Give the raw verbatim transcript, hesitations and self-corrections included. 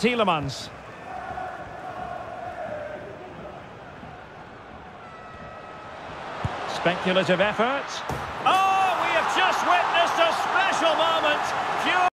Tielemans. Speculative effort. Oh, we have just witnessed a special moment. Pure